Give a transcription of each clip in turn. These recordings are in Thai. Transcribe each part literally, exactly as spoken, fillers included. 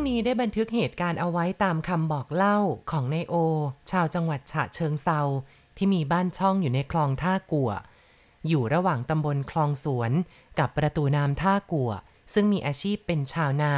นี้ได้บันทึกเหตุการณ์เอาไว้ตามคำบอกเล่าของนายโอชาวจังหวัดฉะเชิงเทราที่มีบ้านช่องอยู่ในคลองท่ากัวอยู่ระหว่างตำบลคลองสวนกับประตูน้ำท่ากัวซึ่งมีอาชีพเป็นชาวนา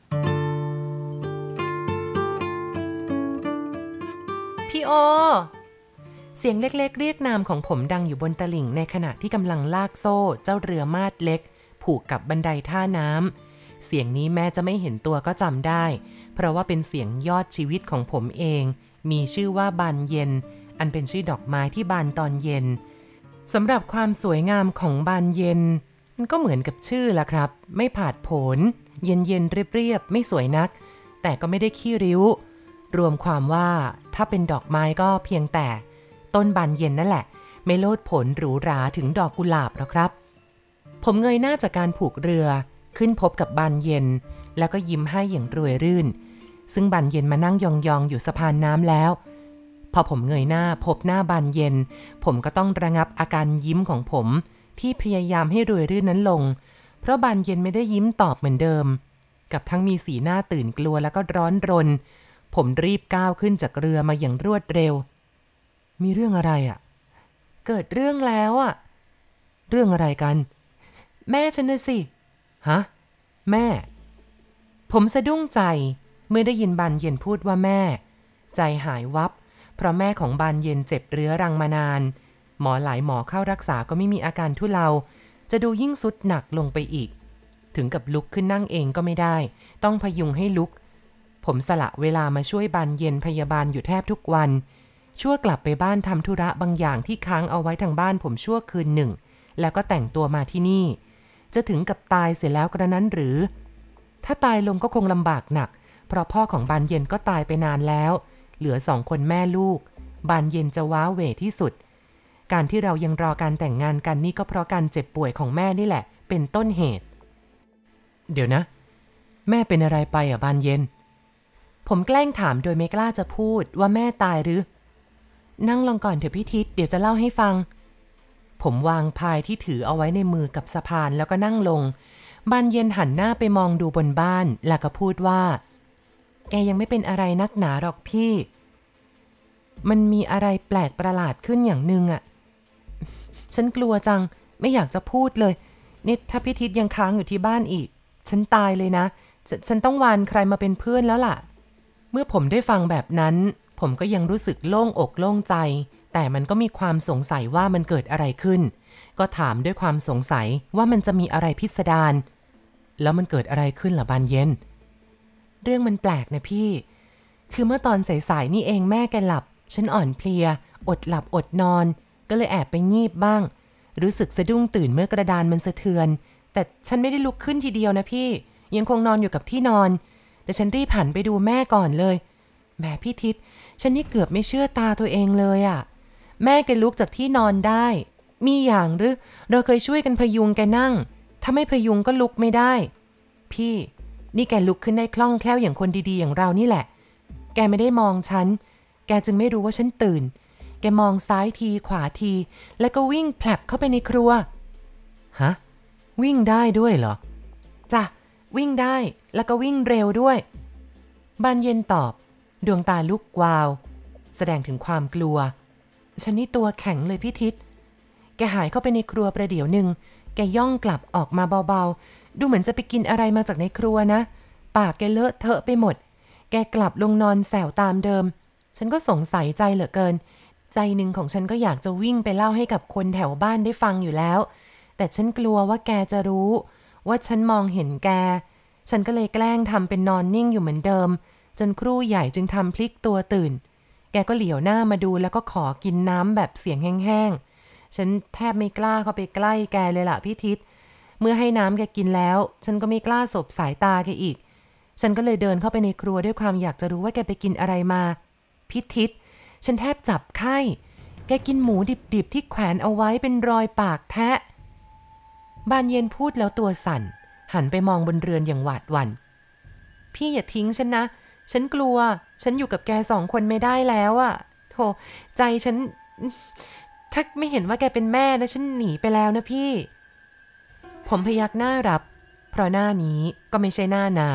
พี่โอเสียงเล็กๆเรียกนามของผมดังอยู่บนตลิ่งในขณะที่กำลังลากโซ่เจ้าเรือมาดเล็กผูกกับบันไดท่าน้ำเสียงนี้แม้จะไม่เห็นตัวก็จำได้เพราะว่าเป็นเสียงยอดชีวิตของผมเองมีชื่อว่าบานเย็นอันเป็นชื่อดอกไม้ที่บานตอนเย็นสำหรับความสวยงามของบานเย็นมันก็เหมือนกับชื่อละครับไม่ผาดโผนเย็นเย็นเรียบๆไม่สวยนักแต่ก็ไม่ได้ขี้ริ้วรวมความว่าถ้าเป็นดอกไม้ก็เพียงแต่ต้นบานเย็นนั่นแหละไม่โลดผลหรูหราถึงดอกกุหลาบหรอกครับผมเงยหน้าจากการผูกเรือขึ้นพบกับบานเย็นแล้วก็ยิ้มให้อย่างรวยรื่นซึ่งบานเย็นมานั่งยองๆอยู่สะพานน้ำแล้วพอผมเงยหน้าพบหน้าบานเย็นผมก็ต้องระงับอาการยิ้มของผมที่พยายามให้รวยรื่นนั้นลงเพราะบานเย็นไม่ได้ยิ้มตอบเหมือนเดิมกับทั้งมีสีหน้าตื่นกลัวแล้วก็ร้อนรนผมรีบก้าวขึ้นจากเรือมาอย่างรวดเร็วมีเรื่องอะไรอ่ะเกิดเรื่องแล้วอ่ะเรื่องอะไรกันแม่ฉันน่ะสิฮะแม่ผมสะดุ้งใจเมื่อได้ยินบานเย็นพูดว่าแม่ใจหายวับเพราะแม่ของบานเย็นเจ็บเรื้อรังมานานหมอหลายหมอเข้ารักษาก็ไม่มีอาการทุเลาจะดูยิ่งสุดหนักลงไปอีกถึงกับลุกขึ้นนั่งเองก็ไม่ได้ต้องพยุงให้ลุกผมสละเวลามาช่วยบานเย็นพยาบาลอยู่แทบทุกวันชั่วกลับไปบ้านทำธุระบางอย่างที่ค้างเอาไว้ทางบ้านผมชั่วคืนหนึ่งแล้วก็แต่งตัวมาที่นี่จะถึงกับตายเสียแล้วกระนั้นหรือถ้าตายลงก็คงลำบากหนักเพราะพ่อของบานเย็นก็ตายไปนานแล้วเหลือสองคนแม่ลูกบานเย็นจะว้าเหวที่สุดการที่เรายังรอการแต่งงานกันนี่ก็เพราะการเจ็บป่วยของแม่นี่แหละเป็นต้นเหตุเดี๋ยวนะแม่เป็นอะไรไปอ่ะบานเย็นผมแกล้งถามโดยไม่กล้าจะพูดว่าแม่ตายหรือนั่งลงก่อนเถอะพี่ทิศเดี๋ยวจะเล่าให้ฟังผมวางพายที่ถือเอาไว้ในมือกับสะพานแล้วก็นั่งลงบานเย็นหันหน้าไปมองดูบนบ้านแล้วก็พูดว่าแกยังไม่เป็นอะไรนักหนาหรอกพี่มันมีอะไรแปลกประหลาดขึ้นอย่างหนึ่งอ่ะฉันกลัวจังไม่อยากจะพูดเลยนี่ถ้าพี่ทิศยังค้างอยู่ที่บ้านอีกฉันตายเลยนะฉ, ฉันต้องวานใครมาเป็นเพื่อนแล้วล่ะเมื่อผมได้ฟังแบบนั้นผมก็ยังรู้สึกโล่งอกโล่งใจแต่มันก็มีความสงสัยว่ามันเกิดอะไรขึ้นก็ถามด้วยความสงสัยว่ามันจะมีอะไรพิสดารแล้วมันเกิดอะไรขึ้นล่ะบานเย็นเรื่องมันแปลกนะพี่คือเมื่อตอนสายๆนี่เองแม่แกหลับฉันอ่อนเพลียอดหลับอดนอนก็เลยแอบไปงีบบ้างรู้สึกสะดุ้งตื่นเมื่อกระดานมันสะเทือนแต่ฉันไม่ได้ลุกขึ้นทีเดียวนะพี่ยังคงนอนอยู่กับที่นอนแต่ฉันรีบหันไปดูแม่ก่อนเลยแม่พี่ทิศฉันนี่เกือบไม่เชื่อตาตัวเองเลยอ่ะแม่แกลุกจากที่นอนได้มีอย่างหรือเราเคยช่วยกันพยุงแกนั่งถ้าไม่พยุงก็ลุกไม่ได้พี่นี่แกลุกขึ้นได้คล่องแคล่วอย่างคนดีๆอย่างเรานี่แหละแกไม่ได้มองฉันแกจึงไม่รู้ว่าฉันตื่นแกมองซ้ายทีขวาทีแล้วก็วิ่งแผลบเข้าไปในครัวฮะวิ่งได้ด้วยเหรอจ้ะวิ่งได้แล้วก็วิ่งเร็วด้วยบานเย็นตอบดวงตาลุกวาวแสดงถึงความกลัวฉันนี่ตัวแข็งเลยพี่ทิศแกหายเข้าไปในครัวประเดี๋ยวหนึ่งแกย่องกลับออกมาเบาๆดูเหมือนจะไปกินอะไรมาจากในครัวนะปากแกเลอะเทอะไปหมดแกกลับลงนอนแสวตามเดิมฉันก็สงสัยใจเหลือเกินใจหนึ่งของฉันก็อยากจะวิ่งไปเล่าให้กับคนแถวบ้านได้ฟังอยู่แล้วแต่ฉันกลัวว่าแกจะรู้ว่าฉันมองเห็นแกฉันก็เลยแกล้งทำเป็นนอนนิ่งอยู่เหมือนเดิมจนครู่ใหญ่จึงทำพลิกตัวตื่นแกก็เหลียวหน้ามาดูแล้วก็ขอกินน้ำแบบเสียงแห้งๆฉันแทบไม่กล้าเข้าไปใกล้แกเลยล่ะพี่ทิศเมื่อให้น้ำแกกินแล้วฉันก็ไม่กล้าสบสายตาแกอีกฉันก็เลยเดินเข้าไปในครัวด้วยความอยากจะรู้ว่าแกไปกินอะไรมาพี่ทิศฉันแทบจับไข้แกกินหมูดิบๆที่แขวนเอาไว้เป็นรอยปากแทะบานเย็นพูดแล้วตัวสั่นหันไปมองบนเรือนอย่างหวาดหวั่นพี่อย่าทิ้งฉันนะฉันกลัวฉันอยู่กับแกสองคนไม่ได้แล้วอะโธ่ใจฉันถ้าไม่เห็นว่าแกเป็นแม่นะฉันหนีไปแล้วนะพี่ผมพยักหน้ารับเพราะหน้านี้ก็ไม่ใช่หน้านา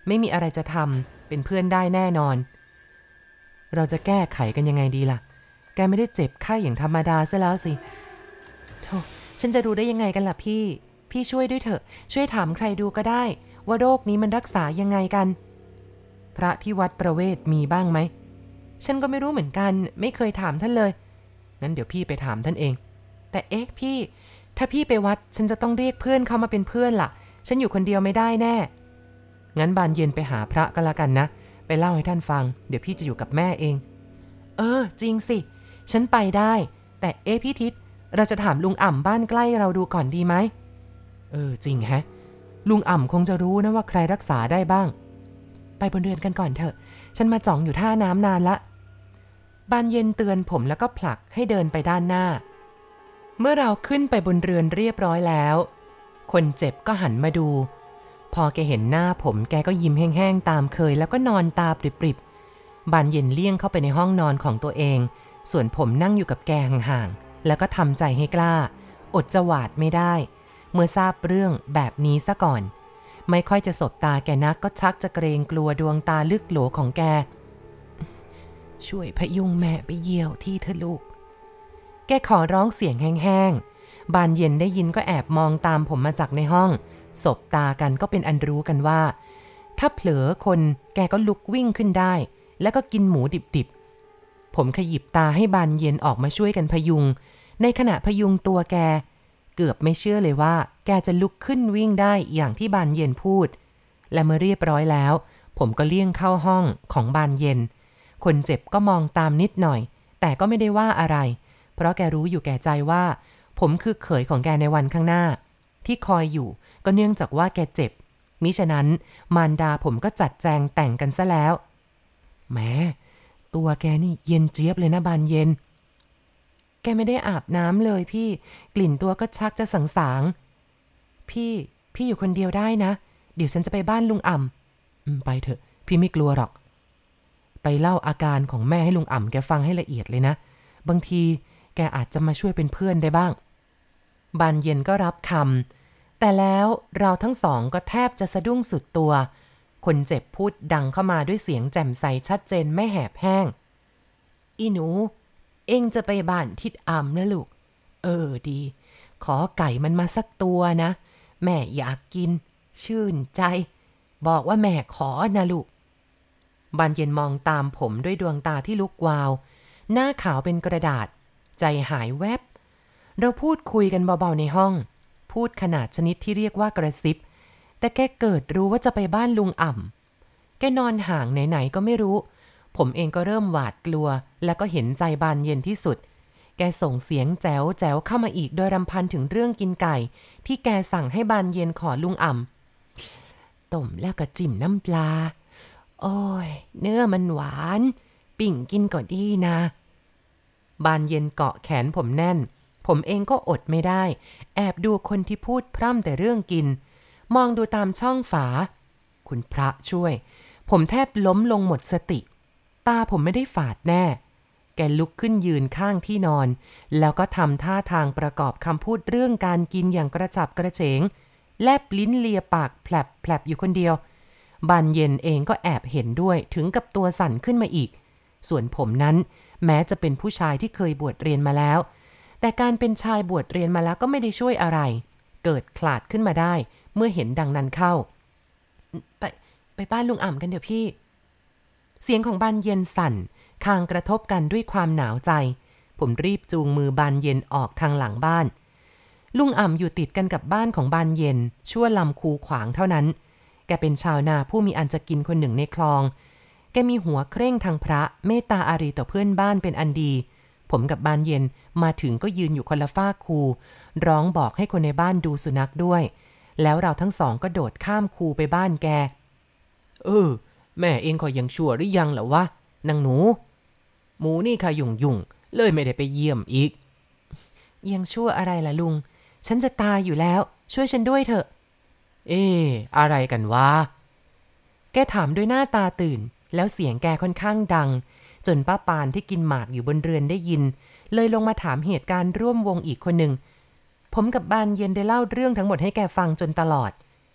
ไม่มีอะไรจะทำเป็นเพื่อนได้แน่นอนเราจะแก้ไขกันยังไงดีล่ะแกไม่ได้เจ็บไข้อย่างธรรมดาซะแล้วสิโธ่ฉันจะรู้ได้ยังไงกันล่ะพี่พี่ช่วยด้วยเถอะช่วยถามใครดูก็ได้ว่าโรคนี้มันรักษายังไงกันพระที่วัดประเวศมีบ้างไหมฉันก็ไม่รู้เหมือนกันไม่เคยถามท่านเลยงั้นเดี๋ยวพี่ไปถามท่านเองแต่เอ๊ะพี่ถ้าพี่ไปวัดฉันจะต้องเรียกเพื่อนเข้ามาเป็นเพื่อนล่ะฉันอยู่คนเดียวไม่ได้แน่งั้นบานเย็นไปหาพระก็แล้วกันนะไปเล่าให้ท่านฟังเดี๋ยวพี่จะอยู่กับแม่เองเออจริงสิฉันไปได้แต่เอ๊ะพี่ทิศเราจะถามลุงอ่ำบ้านใกล้เราดูก่อนดีไหมเออจริงแฮะลุงอ่ำคงจะรู้นะว่าใครรักษาได้บ้างไปบนเรือนกันก่อนเถอะฉันมาจ่องอยู่ท่าน้ำนานละบานเย็นเตือนผมแล้วก็ผลักให้เดินไปด้านหน้าเมื่อเราขึ้นไปบนเรือนเรียบร้อยแล้วคนเจ็บก็หันมาดูพอแกเห็นหน้าผมแกก็ยิ้มแห้งๆตามเคยแล้วก็นอนตาปริบๆบานเย็นเลี่ยงเข้าไปในห้องนอนของตัวเองส่วนผมนั่งอยู่กับแกห่างๆแล้วก็ทำใจให้กล้าอดจะหวาดไม่ได้เมื่อทราบเรื่องแบบนี้ซะก่อนไม่ค่อยจะสบตาแกนักก็ชักจะเกรงกลัวดวงตาลึกโหลของแกช่วยพยุงแม่ไปเยี่ยวที่เธอลูกแกขอร้องเสียงแห้งๆบานเย็นได้ยินก็แอบมองตามผมมาจากในห้องสบตากันก็เป็นอันรู้กันว่าถ้าเผลอคนแกก็ลุกวิ่งขึ้นได้แล้วก็กินหมูดิบๆผมขยิบตาให้บานเย็นออกมาช่วยกันพยุงในขณะพยุงตัวแกเกือบไม่เชื่อเลยว่าแกจะลุกขึ้นวิ่งได้อย่างที่บานเย็นพูดและเมื่อเรียบร้อยแล้วผมก็เลี่ยงเข้าห้องของบานเย็นคนเจ็บก็มองตามนิดหน่อยแต่ก็ไม่ได้ว่าอะไรเพราะแกรู้อยู่แก่ใจว่าผมคือเขยของแกในวันข้างหน้าที่คอยอยู่ก็เนื่องจากว่าแกเจ็บมิฉะนั้นมารดาผมก็จัดแจงแต่งกันซะแล้วแหมตัวแกนี่เย็นเจี๊ยบเลยนะบานเย็นแกไม่ได้อาบน้ำเลยพี่กลิ่นตัวก็ชักจะสังสางพี่พี่อยู่คนเดียวได้นะเดี๋ยวฉันจะไปบ้านลุงอ่ำไปเถอะพี่ไม่กลัวหรอกไปเล่าอาการของแม่ให้ลุงอ่ำแกฟังให้ละเอียดเลยนะบางทีแกอาจจะมาช่วยเป็นเพื่อนได้บ้างบานเย็นก็รับคำแต่แล้วเราทั้งสองก็แทบจะสะดุ้งสุดตัวคนเจ็บพูดดังเข้ามาด้วยเสียงแจ่มใสชัดเจนไม่แหบแห้งอีหนูเอ็งจะไปบ้านทิดอ่ำนะลูกเออดีขอไก่มันมาสักตัวนะแม่อยากกินชื่นใจบอกว่าแม่ขอนะลูกบานเย็นมองตามผมด้วยดวงตาที่ลุกวาวหน้าขาวเป็นกระดาษใจหายแวบเราพูดคุยกันเบาๆในห้องพูดขนาดชนิดที่เรียกว่ากระซิบแต่แกเกิดรู้ว่าจะไปบ้านลุงอ่ำแกนอนห่างไหนๆก็ไม่รู้ผมเองก็เริ่มหวาดกลัวแล้วก็เห็นใจบานเย็นที่สุดแกส่งเสียงแจ๋วแจ๋วเข้ามาอีกโดยรำพันถึงเรื่องกินไก่ที่แกสั่งให้บานเย็นขอลุงอ่ำต้มแล้วก็จิ้มน้ำปลาโอ้ยเนื้อมันหวานปิ่งกินก็ดีนะบานเย็นเกาะแขนผมแน่นผมเองก็อดไม่ได้แอบดูคนที่พูดพร่ำแต่เรื่องกินมองดูตามช่องฝาคุณพระช่วยผมแทบล้มลงหมดสติตาผมไม่ได้ฝาดแน่แกลุกขึ้นยืนข้างที่นอนแล้วก็ทำท่าทางประกอบคำพูดเรื่องการกินอย่างกระฉับกระเฉงแลบลิ้นเลียปากแผลบๆอยู่คนเดียวบานเย็นเองก็แอบเห็นด้วยถึงกับตัวสั่นขึ้นมาอีกส่วนผมนั้นแม้จะเป็นผู้ชายที่เคยบวชเรียนมาแล้วแต่การเป็นชายบวชเรียนมาแล้วก็ไม่ได้ช่วยอะไรเกิดขลาดขึ้นมาได้เมื่อเห็นดังนั้นเข้าไปไปบ้านลุงอ่ำกันเดี๋ยวพี่เสียงของบานเย็นสั่นคางกระทบกันด้วยความหนาวใจผมรีบจูงมือบานเย็นออกทางหลังบ้านลุงอ่ำอยู่ติดกันกับบ้านของบานเย็นชั่วลำคูขวางเท่านั้นแกเป็นชาวนาผู้มีอันจะกินคนหนึ่งในคลองแกมีหัวเคร่งทางพระเมตตาอารีต่อเพื่อนบ้านเป็นอันดีผมกับบานเย็นมาถึงก็ยืนอยู่คนละฝ้าคูร้องบอกให้คนในบ้านดูสุนัขด้วยแล้วเราทั้งสองก็โดดข้ามคูไปบ้านแกเออแม่เองก็ยังชั่วหรือยังเหรอวะนางหนูหมูนี่ค่ะยุ่งยุ่งเลยไม่ได้ไปเยี่ยมอีกยังชั่วอะไรล่ะลุงฉันจะตายอยู่แล้วช่วยฉันด้วยเถอะเอ๊ะอะไรกันวะแกถามด้วยหน้าตาตื่นแล้วเสียงแกค่อนข้างดังจนป้าปานที่กินหมากอยู่บนเรือนได้ยินเลยลงมาถามเหตุการณ์ร่วมวงอีกคนหนึ่งผมกับบานเย็นได้เล่าเรื่องทั้งหมดให้แกฟังจนตลอด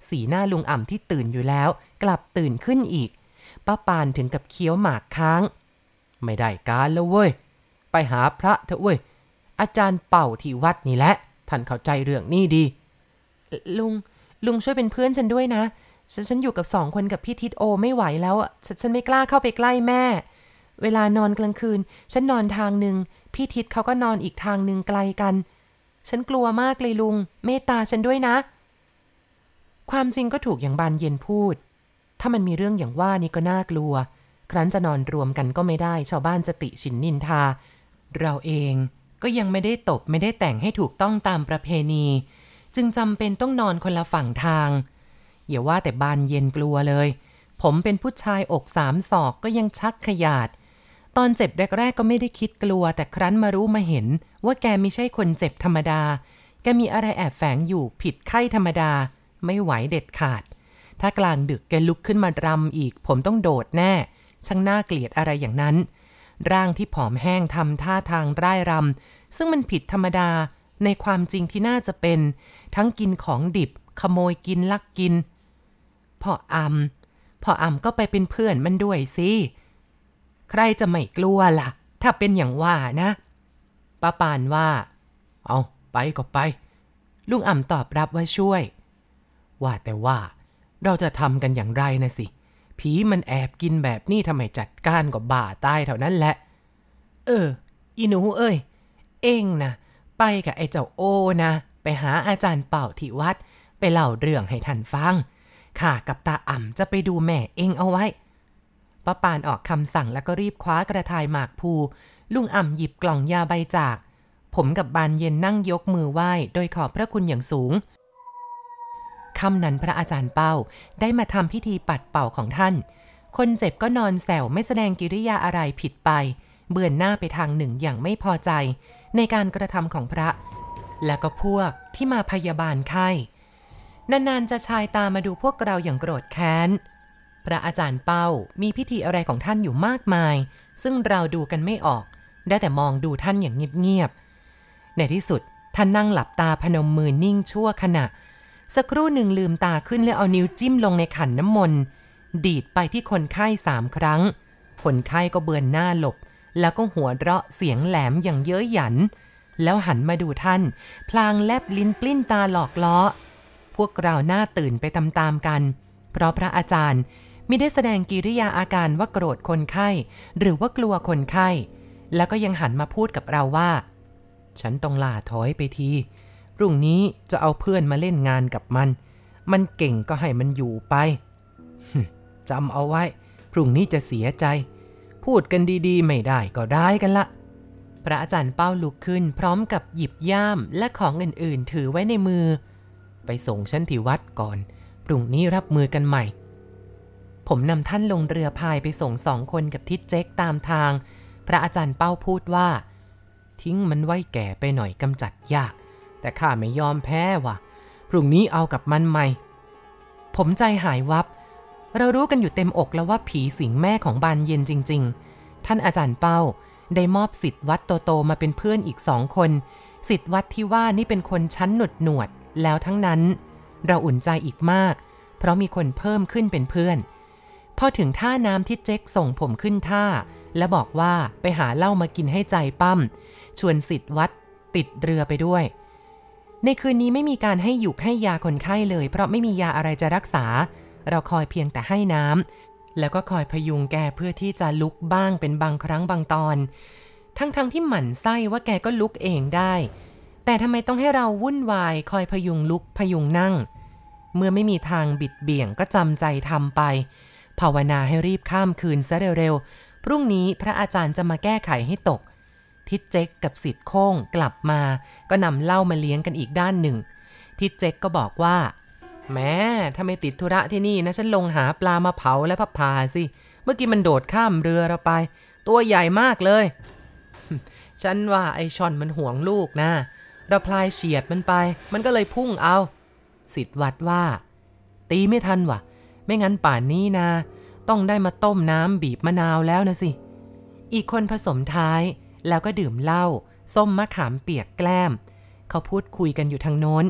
สีหน้าลุงอ่ำที่ตื่นอยู่แล้วกลับตื่นขึ้นอีกป้าปานถึงกับเคี้ยวหมากค้างไม่ได้การแล้วเว้ยไปหาพระเถอะเว้ยอาจารย์เป่าที่วัดนี่แหละท่านเข้าใจเรื่องนี้ดีลุงลุงช่วยเป็นเพื่อนฉันด้วยนะฉันฉันอยู่กับสองคนกับพี่ทิดโอไม่ไหวแล้วอ่ะฉันฉันไม่กล้าเข้าไปใกล้แม่เวลานอนกลางคืนฉันนอนทางหนึ่งพี่ทิดเขาก็นอนอีกทางหนึ่งไกลกันฉันกลัวมากเลยลุงเมตตาฉันด้วยนะความจริงก็ถูกอย่างบานเย็นพูดถ้ามันมีเรื่องอย่างว่านี่ก็น่ากลัวครั้นจะนอนรวมกันก็ไม่ได้ชาวบ้านจะติฉินนินทาเราเองก็ยังไม่ได้ตบไม่ได้แต่งให้ถูกต้องตามประเพณีจึงจำเป็นต้องนอนคนละฝั่งทางอย่าว่าแต่บานเย็นกลัวเลยผมเป็นผู้ชายอกสามศอกก็ยังชักขยาดตอนเจ็บแรกๆก็ไม่ได้คิดกลัวแต่ครั้นมารู้มาเห็นว่าแกไม่ใช่คนเจ็บธรรมดาแกมีอะไรแอบแฝงอยู่ผิดไข้ธรรมดาไม่ไหวเด็ดขาดถ้ากลางดึกแกลุกขึ้นมารำอีกผมต้องโดดแน่ช่างน่าเกลียดอะไรอย่างนั้นร่างที่ผอมแห้งทำท่าทางร่ายรำซึ่งมันผิดธรรมดาในความจริงที่น่าจะเป็นทั้งกินของดิบขโมยกินลักกินพ่ออำพ่ออำก็ไปเป็นเพื่อนมันด้วยสิใครจะไม่กลัวล่ะถ้าเป็นอย่างว่านะป้าปานว่าเอาไปก็ไปลุงอ่ำตอบรับว่าช่วยว่าแต่ว่าเราจะทำกันอย่างไรนะสิผีมันแอบกินแบบนี้ทำไมจัดการก็บ้าตายเท่านั้นแหละเอออีหนูเอ้ยเอ็งนะไปกับไอ้เจ้าโอนะไปหาอาจารย์เป่าที่วัดไปเล่าเรื่องให้ท่านฟังข้ากับตาอ่ำจะไปดูแม่เอ็งเอาไว้ป้าปานออกคำสั่งแล้วก็รีบคว้ากระทายหมากภูลุงอ่ำหยิบกล่องยาใบจากผมกับบานเย็นนั่งยกมือไหว้โดยขอบพระคุณอย่างสูงค่ำนั้นพระอาจารย์เป้าได้มาทำพิธีปัดเป่าของท่านคนเจ็บก็นอนแซวไม่แสดงกิริยาอะไรผิดไปเบือนหน้าไปทางหนึ่งอย่างไม่พอใจในการกระทำของพระและก็พวกที่มาพยาบาลไข้นานๆจะชายตามาดูพวกเราอย่างโกรธแค้นพระอาจารย์เป้ามีพิธีอะไรของท่านอยู่มากมายซึ่งเราดูกันไม่ออกได้แต่มองดูท่านอย่างเงียบๆในที่สุดท่านนั่งหลับตาพนมมือนิ่งชั่วขณะสักครู่หนึ่งลืมตาขึ้นแล้วเอานิ้วจิ้มลงในขันน้ำมนต์ดีดไปที่คนไข้สามครั้งคนไข้ก็เบือนหน้าหลบแล้วก็หัวเราะเสียงแหลมอย่างเย้ยหยันแล้วหันมาดูท่านพลางแลบลิ้นปลิ้นตาหลอกล้อพวกเราหน้าตื่นไปตามๆกันเพราะพระอาจารย์มิได้แสดงกิริยาอาการว่าโกรธคนไข้หรือว่ากลัวคนไข้แล้วก็ยังหันมาพูดกับเราว่าฉันต้องลาถอยไปทีพรุ่งนี้จะเอาเพื่อนมาเล่นงานกับมันมันเก่งก็ให้มันอยู่ไปจำเอาไว้พรุ่งนี้จะเสียใจพูดกันดีๆไม่ได้ก็ร้ายกันละพระอาจารย์เป้าลุกขึ้นพร้อมกับหยิบย่ามและของอื่นๆถือไว้ในมือไปส่งฉันที่วัดก่อนพรุ่งนี้รับมือกันใหม่ผมนำท่านลงเรือพายไปส่งสองคนกับทิดเจ๊กตามทางพระอาจารย์เป้าพูดว่าทิ้งมันไว้แก่ไปหน่อยกำจัดยากแต่ข้าไม่ยอมแพ้ว่ะพรุ่งนี้เอากับมันใหม่ผมใจหายวับเรารู้กันอยู่เต็มอกแล้วว่าผีสิงแม่ของบานเย็นจริงๆท่านอาจารย์เป้าได้มอบศิษย์วัดโตๆมาเป็นเพื่อนอีกสองคนศิษย์วัดที่ว่านี่เป็นคนชั้นหนวดหนวดแล้วทั้งนั้นเราอุ่นใจอีกมากเพราะมีคนเพิ่มขึ้นเป็นเพื่อนพอถึงท่าน้ำที่เจ๊กส่งผมขึ้นท่าและบอกว่าไปหาเหล้ามากินให้ใจปั้มชวนศิษย์วัดติดเรือไปด้วยในคืนนี้ไม่มีการให้หยุกให้ยาคนไข้เลยเพราะไม่มียาอะไรจะรักษาเราคอยเพียงแต่ให้น้ำแล้วก็คอยพยุงแกเพื่อที่จะลุกบ้างเป็นบางครั้งบางตอนทั้งๆ ท, ที่หมั่นไส้ว่าแกก็ลุกเองได้แต่ทำไมต้องให้เราวุ่นวายคอยพยุงลุกพยุงนั่งเมื่อไม่มีทางบิดเบี่ยงก็จำใจทำไปภาวนาให้รีบข้ามคืนซะเร็วๆพรุ่งนี้พระอาจารย์จะมาแก้ไขให้ตกทิดเจ๊กกับศิษย์โค้งกลับมาก็นำเหล้ามาเลี้ยงกันอีกด้านหนึ่งทิดเจ๊กก็บอกว่าแม้ถ้าไม่ติดธุระที่นี่นะฉันลงหาปลามาเผาและพับพาสิเมื่อกี้มันโดดข้ามเรือเราไปตัวใหญ่มากเลย ฉันว่าไอช่อนมันห่วงลูกนะเราพลายเฉียดมันไปมันก็เลยพุ่งเอาศิษย์วัดว่าตีไม่ทันว่ะไม่งั้นป่านนี้นะต้องได้มาต้มน้ำบีบมะนาวแล้วนะสิอีกคนผสมท้ายแล้วก็ดื่มเหล้าส้มมะขามเปียกแกล้มเขาพูดคุยกันอยู่ทางโน้น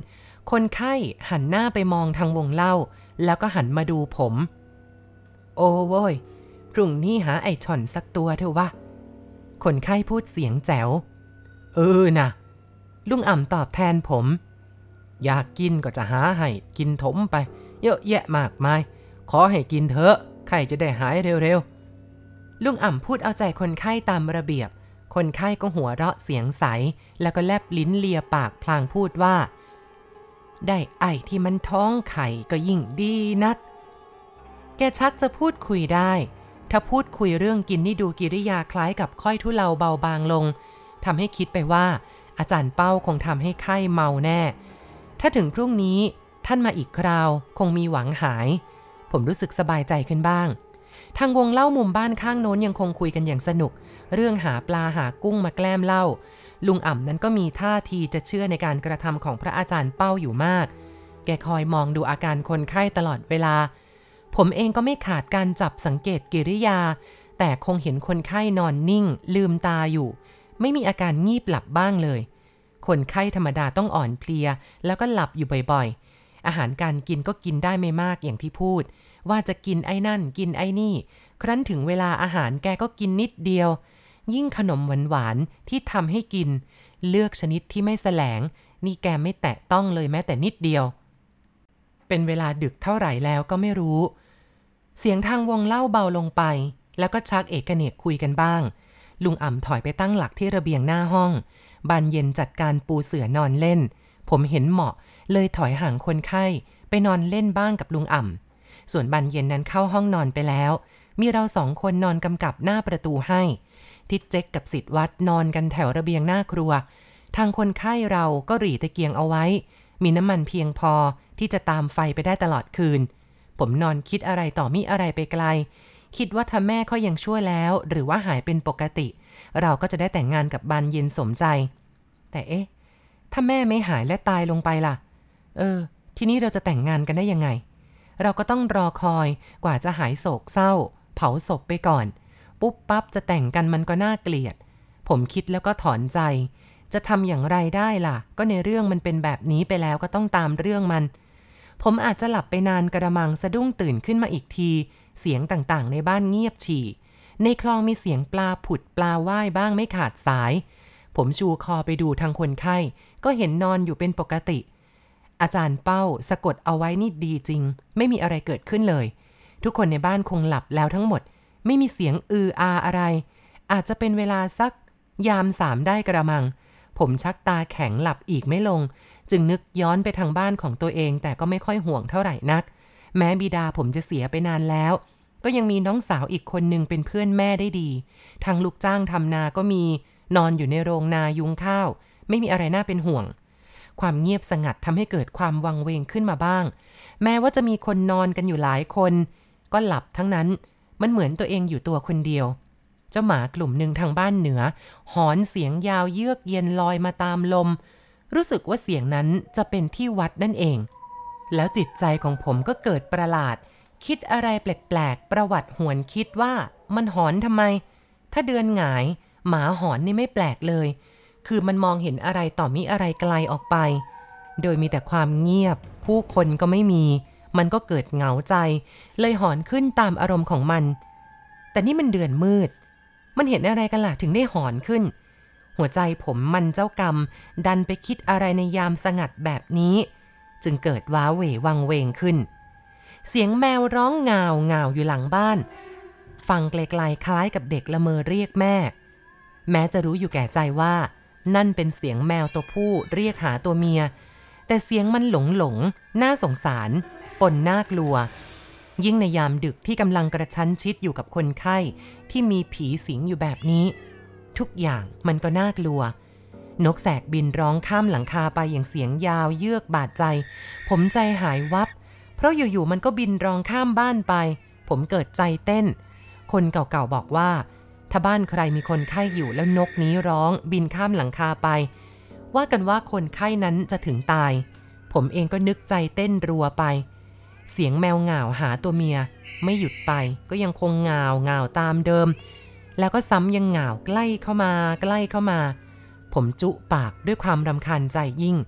คนไข้หันหน้าไปมองทางวงเล่าแล้วก็หันมาดูผมโอ้โว้ยพรุ่งนี้หาไอ้ช่อนสักตัวเถอะวะคนไข้พูดเสียงแจ๋วเออนะลุงอ่ำตอบแทนผมอยากกินก็จะหาให้กินถมไปเยอะแยะมากมายขอให้กินเถอะไข้จะได้หายเร็วๆลุงอ่ำพูดเอาใจคนไข้ตามระเบียบคนไข้ก็หัวเราะเสียงใสแล้วก็แลบลิ้นเลียปากพลางพูดว่าได้ไอ้ที่มันท้องไข่ก็ยิ่งดีนักแกชักจะพูดคุยได้ถ้าพูดคุยเรื่องกินนี่ดูกิริยาคล้ายกับค่อยทุเลาเบาบางลงทำให้คิดไปว่าอาจารย์เป้าคงทำให้ไข้เมาแน่ถ้าถึงพรุ่งนี้ท่านมาอีกคราวคงมีหวังหายผมรู้สึกสบายใจขึ้นบ้างทางวงเล่ามุมบ้านข้างโน้นยังคงคุยกันอย่างสนุกเรื่องหาปลาหากุ้งมาแกล้มเล่าลุงอ่ำนั้นก็มีท่าทีจะเชื่อในการกระทำของพระอาจารย์เป้าอยู่มากแกคอยมองดูอาการคนไข้ตลอดเวลาผมเองก็ไม่ขาดการจับสังเกตกิริยาแต่คงเห็นคนไข้นอนนิ่งลืมตาอยู่ไม่มีอาการงีบหลับบ้างเลยคนไข้ธรรมดาต้องอ่อนเพลียแล้วก็หลับอยู่บ่อยๆอาหารการกินก็กินได้ไม่มากอย่างที่พูดว่าจะกินไอ้นั่นกินไอ้นี่ครั้นถึงเวลาอาหารแกก็กินนิดเดียวยิ่งขนมหวานๆที่ทำให้กินเลือกชนิดที่ไม่แสลงนี่แกไม่แตะต้องเลยแม้แต่นิดเดียวเป็นเวลาดึกเท่าไหร่แล้วก็ไม่รู้เสียงทางวงเล่าเบาลงไปแล้วก็ชักเอกเนกคุยกันบ้างลุงอ่ำถอยไปตั้งหลักที่ระเบียงหน้าห้องบานเย็นจัดการปูเสื่อนอนเล่นผมเห็นเหมาะเลยถอยห่างคนไข้ไปนอนเล่นบ้างกับลุงอ่ำส่วนบานเย็นนั้นเข้าห้องนอนไปแล้วมีเราสองคนนอนกำกับหน้าประตูให้ทิดเจ๊กกับศิษย์วัดนอนกันแถวระเบียงหน้าครัวทางคนไข้เราก็หรี่ตะเกียงเอาไว้มีน้ำมันเพียงพอที่จะตามไฟไปได้ตลอดคืนผมนอนคิดอะไรต่อมิอะไรไปไกลคิดว่าถ้าแม่เขายังชั่วแล้วหรือว่าหายเป็นปกติเราก็จะได้แต่งงานกับบานเย็นสมใจแต่เอ๊ะถ้าแม่ไม่หายและตายลงไปล่ะเออทีนี้เราจะแต่งงานกันได้ยังไงเราก็ต้องรอคอยกว่าจะหายโศกเศร้าเผาศพไปก่อนปุ๊บปั๊บจะแต่งกันมันก็น่าเกลียดผมคิดแล้วก็ถอนใจจะทำอย่างไรได้ล่ะก็ในเรื่องมันเป็นแบบนี้ไปแล้วก็ต้องตามเรื่องมันผมอาจจะหลับไปนานกระมังสะดุ้งตื่นขึ้นมาอีกทีเสียงต่างๆในบ้านเงียบฉี่ในคลองมีเสียงปลาผุดปลาว่ายบ้างไม่ขาดสายผมชูคอไปดูทางคนไข้ก็เห็นนอนอยู่เป็นปกติอาจารย์เป้าสะกดเอาไว้นี่ดีจริงไม่มีอะไรเกิดขึ้นเลยทุกคนในบ้านคงหลับแล้วทั้งหมดไม่มีเสียงอืออาอะไรอาจจะเป็นเวลาสักยามสามได้กระมังผมชักตาแข็งหลับอีกไม่ลงจึงนึกย้อนไปทางบ้านของตัวเองแต่ก็ไม่ค่อยห่วงเท่าไหร่นักแม้บิดาผมจะเสียไปนานแล้วก็ยังมีน้องสาวอีกคนนึงเป็นเพื่อนแม่ได้ดีทางลูกจ้างทำนาก็มีนอนอยู่ในโรงนายุงข้าวไม่มีอะไรน่าเป็นห่วงความเงียบสงัดทำให้เกิดความวังเวงขึ้นมาบ้างแม้ว่าจะมีคนนอนกันอยู่หลายคนก็หลับทั้งนั้นมันเหมือนตัวเองอยู่ตัวคนเดียวเจ้าหมากลุ่มหนึ่งทางบ้านเหนือหอนเสียงยาวเยือกเย็นลอยมาตามลมรู้สึกว่าเสียงนั้นจะเป็นที่วัดนั่นเองแล้วจิตใจของผมก็เกิดประหลาดคิดอะไรแปลกๆประวัติหวนคิดว่ามันหอนทำไมถ้าเดือนหงายหมาหอนนี่ไม่แปลกเลยคือมันมองเห็นอะไรต่อมิอะไรไกลออกไปโดยมีแต่ความเงียบผู้คนก็ไม่มีมันก็เกิดเหงาใจเลยหอนขึ้นตามอารมณ์ของมันแต่นี่มันเดือนมืดมันเห็นอะไรกันล่ะถึงได้หอนขึ้นหัวใจผมมันเจ้ากรรมดันไปคิดอะไรในยามสงัดแบบนี้จึงเกิดว้าเหววังเวงขึ้นเสียงแมวร้องงาวงาวอยู่หลังบ้านฟังไกลๆคล้ายกับเด็กละเมอเรียกแม่แม้จะรู้อยู่แก่ใจว่านั่นเป็นเสียงแมวตัวผู้เรียกหาตัวเมียแต่เสียงมันหลงหลงน่าสงสารปนน่ากลัวยิ่งในยามดึกที่กำลังกระชั้นชิดอยู่กับคนไข้ที่มีผีสิงอยู่แบบนี้ทุกอย่างมันก็น่ากลัวนกแสกบินร้องข้ามหลังคาไปอย่างเสียงยาวเยือกบาดใจผมใจหายวับเพราะอยู่ๆมันก็บินร้องข้ามบ้านไปผมเกิดใจเต้นคนเก่าๆบอกว่าถ้าบ้านใครมีคนไข้อยู่แล้วนกนี้ร้องบินข้ามหลังคาไปว่ากันว่าคนไข้นั้นจะถึงตายผมเองก็นึกใจเต้นรัวไปเสียงแมวง่าวหาตัวเมียไม่หยุดไปก็ยังคงง่าวง่าวตามเดิมแล้วก็ซ้ำยังง่าวใกล้เข้ามาใกล้เข้ามาผมจุปากด้วยความรำคาญใจยิ่ง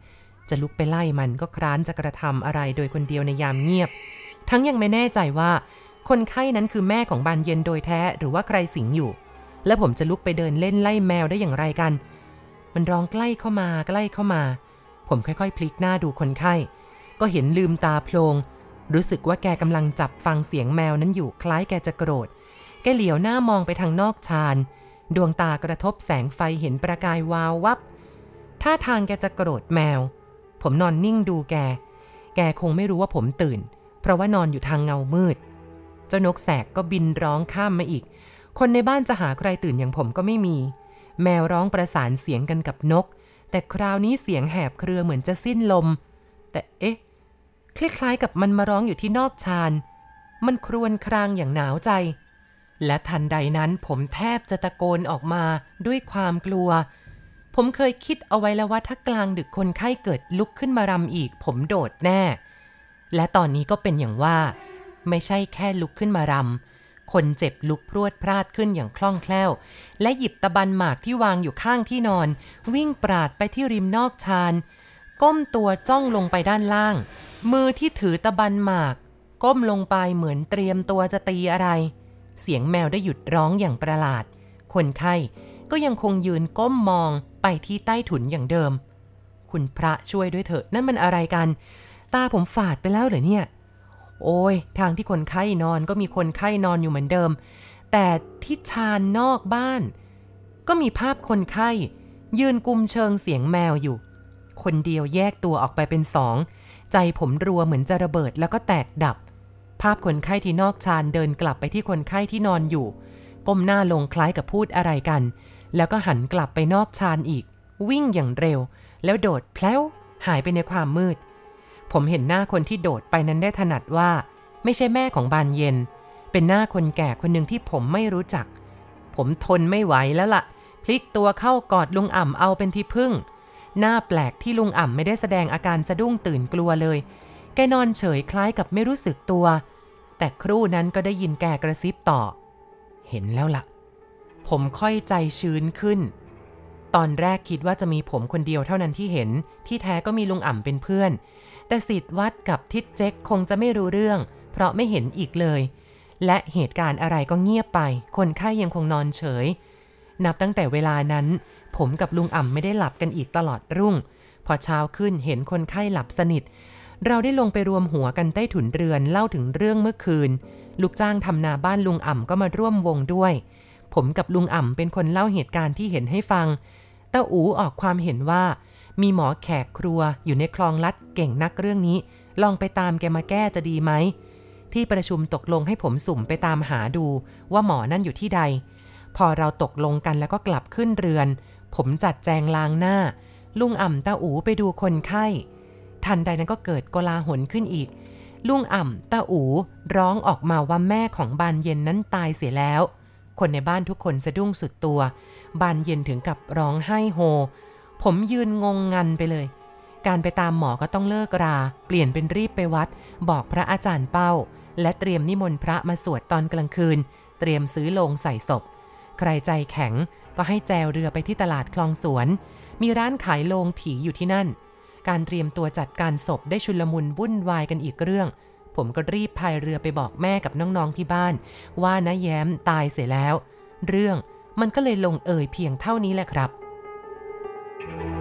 จะลุกไปไล่มันก็คร้านจะกระทำอะไรโดยคนเดียวในยามเงียบทั้งยังไม่แน่ใจว่าคนไข้นั้นคือแม่ของบานเย็นโดยแท้หรือว่าใครสิงอยู่และผมจะลุกไปเดินเล่นไล่แมวได้อย่างไรกันมันร้องใกล้เข้ามาใกล้เข้ามาผมค่อยๆพลิกหน้าดูคนไข้ก็เห็นลืมตาโพลงรู้สึกว่าแกกำลังจับฟังเสียงแมวนั้นอยู่คล้ายแกจะโกรธแกเหลียวหน้ามองไปทางนอกชานดวงตากระทบแสงไฟเห็นประกายวาววับท่าทางแกจะโกรธแมวผมนอนนิ่งดูแกแกคงไม่รู้ว่าผมตื่นเพราะว่านอนอยู่ทางเงามืดเจ้านกแสกก็บินร้องข้ามมาอีกคนในบ้านจะหาใครตื่นอย่างผมก็ไม่มีแมวร้องประสานเสียงกันกับนกแต่คราวนี้เสียงแหบเครือเหมือนจะสิ้นลมแต่เอ๊ะคล้ายๆกับมันมาร้องอยู่ที่นอกชานมันครวญครางอย่างหนาวใจและทันใดนั้นผมแทบจะตะโกนออกมาด้วยความกลัวผมเคยคิดเอาไว้แล้วว่าถ้ากลางดึกคนไข้เกิดลุกขึ้นมารำอีกผมโดดแน่และตอนนี้ก็เป็นอย่างว่าไม่ใช่แค่ลุกขึ้นมารำคนเจ็บลุกพรวดพราดขึ้นอย่างคล่องแคล่วและหยิบตะบันหมากที่วางอยู่ข้างที่นอนวิ่งปราดไปที่ริมนอกชานก้มตัวจ้องลงไปด้านล่างมือที่ถือตะบันหมากก้มลงไปเหมือนเตรียมตัวจะตีอะไรเสียงแมวได้หยุดร้องอย่างประหลาดคนไข้ก็ยังคงยืนก้มมองไปที่ใต้ถุนอย่างเดิมคุณพระช่วยด้วยเถอะนั่นมันอะไรกันตาผมฝาดไปแล้วเหรอเนี่ยโอ้ยทางที่คนไข้นอนก็มีคนไข้นอนอยู่เหมือนเดิมแต่ที่ชานนอกบ้านก็มีภาพคนไข้ยืนกุมเชิงเสียงแมวอยู่คนเดียวแยกตัวออกไปเป็นสองใจผมรัวเหมือนจะระเบิดแล้วก็แตกดับภาพคนไข้ที่นอกชานเดินกลับไปที่คนไข้ที่นอนอยู่ก้มหน้าลงคล้ายกับพูดอะไรกันแล้วก็หันกลับไปนอกชานอีกวิ่งอย่างเร็วแล้วโดดแพล้วหายไปในความมืดผมเห็นหน้าคนที่โดดไปนั้นได้ถนัดว่าไม่ใช่แม่ของบานเย็นเป็นหน้าคนแก่คนหนึ่งที่ผมไม่รู้จักผมทนไม่ไหวแล้วล่ะพลิกตัวเข้ากอดลุงอ่ำเอาเป็นที่พึ่งหน้าแปลกที่ลุงอ่ำไม่ได้แสดงอาการสะดุ้งตื่นกลัวเลยแกนอนเฉยคล้ายกับไม่รู้สึกตัวแต่ครู่นั้นก็ได้ยินแกกระซิบต่อเห็นแล้วล่ะผมค่อยใจชื้นขึ้นตอนแรกคิดว่าจะมีผมคนเดียวเท่านั้นที่เห็นที่แท้ก็มีลุงอ่ำเป็นเพื่อนแต่ศิษย์วัดกับทิดเจ๊กคงจะไม่รู้เรื่องเพราะไม่เห็นอีกเลยและเหตุการณ์อะไรก็เงียบไปคนไข้ยังคงนอนเฉยนับตั้งแต่เวลานั้นผมกับลุงอ่ำไม่ได้หลับกันอีกตลอดรุ่งพอเช้าขึ้นเห็นคนไข้หลับสนิทเราได้ลงไปรวมหัวกันใต้ถุนเรือนเล่าถึงเรื่องเมื่อคืนลูกจ้างทำนาบ้านลุงอ่ำก็มาร่วมวงด้วยผมกับลุงอ่ำเป็นคนเล่าเหตุการณ์ที่เห็นให้ฟังตาอู๋ออกความเห็นว่ามีหมอแขกครัวอยู่ในคลองลัดเก่งนักเรื่องนี้ลองไปตามแกมาแก้จะดีไหมที่ประชุมตกลงให้ผมสุ่มไปตามหาดูว่าหมอนั่นอยู่ที่ใดพอเราตกลงกันแล้วก็กลับขึ้นเรือนผมจัดแจงล้างหน้าลุงอ่ำตาอู๋ไปดูคนไข้ทันใดนั้นก็เกิดโกลาหลขึ้นอีกลุงอ่ำตาอู๋ร้องออกมาว่าแม่ของบานเย็นนั้นตายเสียแล้วคนในบ้านทุกคนสะดุ้งสุดตัวบานเย็นถึงกับร้องไห้โฮผมยืนงงงันไปเลยการไปตามหมอก็ต้องเลิกราเปลี่ยนเป็นรีบไปวัดบอกพระอาจารย์เป้าและเตรียมนิมนต์พระมาสวดตอนกลางคืนเตรียมซื้อโลงใส่ศพใครใจแข็งก็ให้แจวเรือไปที่ตลาดคลองสวนมีร้านขายโลงผีอยู่ที่นั่นการเตรียมตัวจัดการศพได้ชุลมุนวุ่นวายกันอีกเรื่องผมก็รีบพายเรือไปบอกแม่กับน้องๆที่บ้านว่าน้าแย้มตายเสียแล้วเรื่องมันก็เลยลงเอยเพียงเท่านี้แหละครับ